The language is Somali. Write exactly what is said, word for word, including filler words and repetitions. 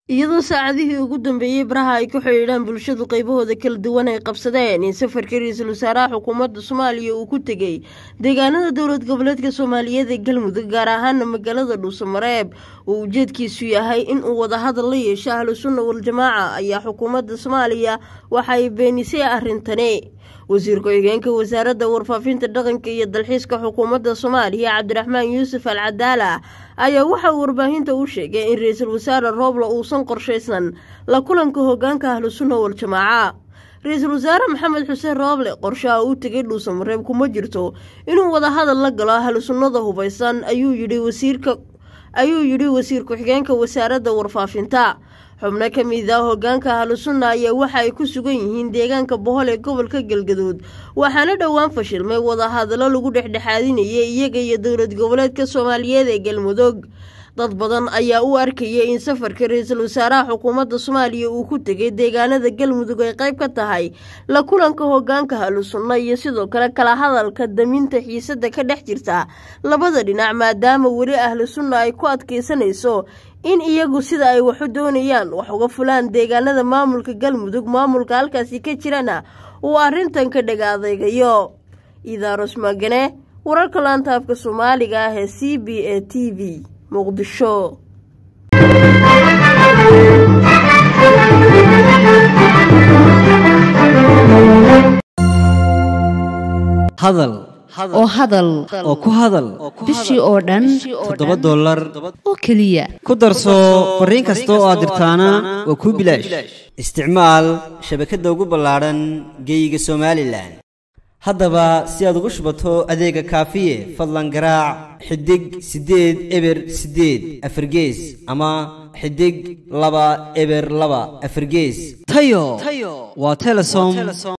iyadoo saacadihii ugu dambeeyay baraha ay ku xiriiraan bulshadu qaybahooda kala duwan ay qabsadeen in safarka ra'iisul wasaaraha xukuumadda Soomaaliya uu ku tagay deegaanada dowlad goboleedka Soomaaliyeed ee Galmudug gaar ahaan magaalada Dhuusamareeb oo ujeedkiisu yahay in uu wada hadal la yeesho Ahlus Sunna wal Jamaaca ayaa xukuumadda Soomaaliya waxay beenisay arrintani wasiir ku-xigeenka wasaaradda warfaafinta dhaqanka iyo dalxiiska xukuumadda Soomaaliya Cabdiraxmaan Yuusuf Al-Cadaala ayaa waxa uu warbaahinta u sheegay in ra'iisul wasaare Roble uusan qorsheysan la kulanka hoggaanka Ahlus Sunna wal Jamaaca ra'iisul wasaare Maxamed Xuseen Roble qorshaha uu tagay Dhuusamareeb kuma jirto inuu wada hadal la galo Ahlus Sunnada hubeysan ayuu yiri wasiirka ayuu yiri wasiir ku-xigeenka wasaaradda warfaafinta xubno ka mid ah hoggaanka Ahlus Sunna ayaa waxa ay ku sugan yihiin deegaanka Bohol ee gobolka Galgaduud waxaana dhawaan fashilmay wada hadallo lagu dhexdhexaadinayay iyaga iyo dowlad goboleedka Soomaaliyeed ee Galmudug dad badan ayaa u arkayay in safarka ra'iisul wasaaraha xukuumadda Soomaaliya uu ku tagay deegaanada Galmudug ay qayb ka tahay la kulanka hoggaanka Ahlus Sunna iyo sidoo kale kala hadalka daminta xiisada ka dhex jirta labada dhinac maadaama wali Ahlus Sunna ay ku adkeysanayso in iyagu sida ay wax u doonayaan wax uga fulaan deegaanada maamulka Galmudug maamulka halkaasi ka jirana uu arrintan ka dhagaadeegayo Idaaros Magane wararka laanta afka Soomaaliga ah ee C B A T V مقدشو هذل oo hadal oo ku hadal bishii oo dhan toddoba dollar oo kaliya ku darso fariin kasta oo aad dirtaana waa ku bilaash isticmaal shabakadda ugu ballaaran geyga Soomaaliland haddaba si aad ugu shubato adeega kaafiye fadlan garaac xidig sideed eber sideed afar gees ama xidig laba eber laba afar gees tayo waa Telesom